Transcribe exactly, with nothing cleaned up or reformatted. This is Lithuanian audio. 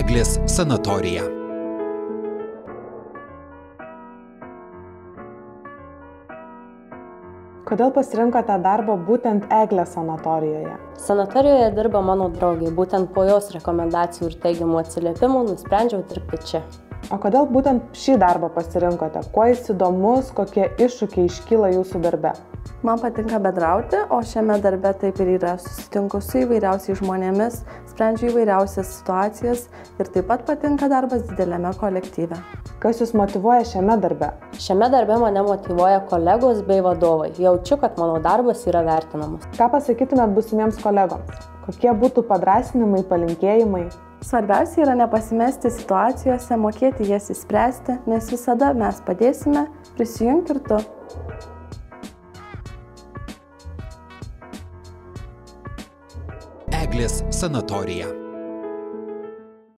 Eglės sanatorija. Kodėl pasirinkote darbą būtent Eglės sanatorijoje? Sanatorijoje dirba mano draugė, būtent po jos rekomendacijų ir teigiamų atsiliepimų nusprendžiau dirbti čia. O kodėl būtent šį darbą pasirinkote? Kuo jis įdomus, kokie iššūkiai iškyla jūsų darbe? Man patinka bendrauti, o šiame darbe taip ir yra. Susitinku su įvairiausiais žmonėmis, sprendžiu įvairiausias situacijas ir taip pat patinka darbas dideliame kolektyve. Kas jūs motyvuoja šiame darbe? Šiame darbe mane motyvuoja kolegos bei vadovai. Jaučiu, kad mano darbas yra vertinamas. Ką pasakytumėt būsimiems kolegoms? Kokie būtų padrąsinimai, palinkėjimai? Svarbiausia yra nepasimesti situacijose, mokėti jas išspręsti, nes visada mes padėsime, prisijunk ir tu. Eglės sanatorija.